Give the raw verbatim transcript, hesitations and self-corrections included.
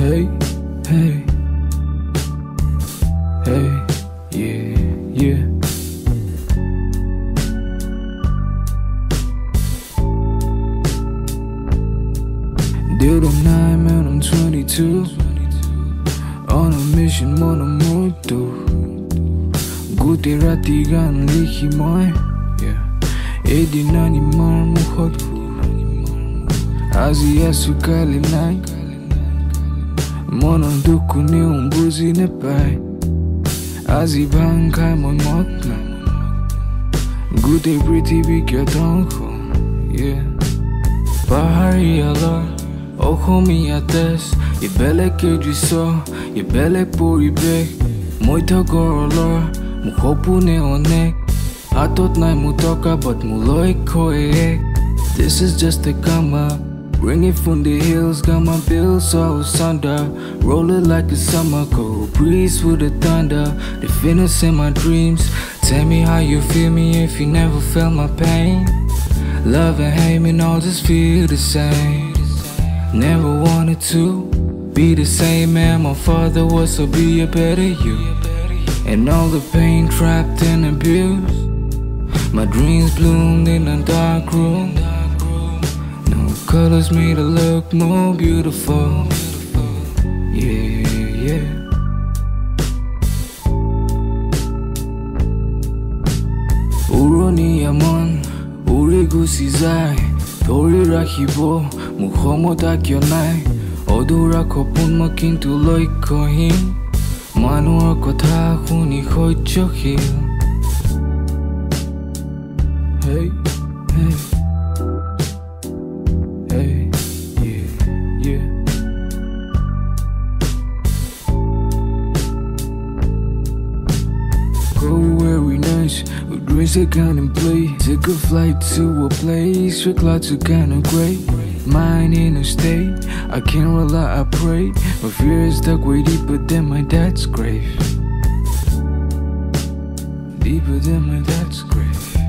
Hey, hey, hey, yeah, yeah. Dude, I'm nine, man, I'm twenty-two. On a mission, monomoto. Gutei, rati, Gaan, likhi, maar. Yeah. Edin, anim, maar, mukhot. Asif Astral, kailoi. Monor, dukh, kuneiu, buzi, nepai. Asif bhang, khai, mogno. Gutei, prithibi, dhonkho. Yeah. Paharia Lora, axomiya ye beleke drisyo, ye belek puribek. Moita gorolor, mukhot neonek. Atot nai mutoka but muloi khoek. This is just a gamma. Bring it from the hills, got my bills all sunder. Roll it like a summer, cold breeze with the thunder. The fitness in my dreams. Tell me how you feel me if you never felt my pain. Love and hate me all just feel the same. Never wanted to be the same man my father was, so be a better you. And all the pain trapped and abused, my dreams bloomed in a dark room. Colors made it look more beautiful. Yeah, yeah. Uroni amon, uri gusizai. Tori rakibo, mukhot akyonai. Odura kopun makintu loi kohim. Manor kotha khuni khoi chokhil. Hey, hey. Hey, yeah, yeah. Go very nice, with drinks I can't play. Took a flight to a place where clouds are kinda gray. Mine in a state, I can't rely, I pray. My fear is dug way deeper than my dad's grave. Deeper than my dad's grave.